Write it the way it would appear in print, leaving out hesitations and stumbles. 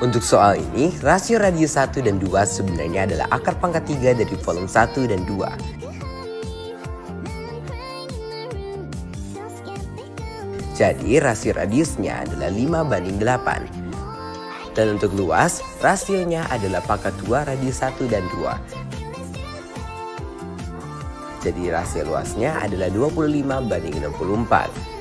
Untuk soal ini, rasio radius 1 dan 2 sebenarnya adalah akar pangkat 3 dari volume 1 dan 2. Jadi rasio radiusnya adalah 5:8. Dan untuk luas, rasionya adalah pangkat 2 radius 1 dan 2. Jadi rasio luasnya adalah 25:64.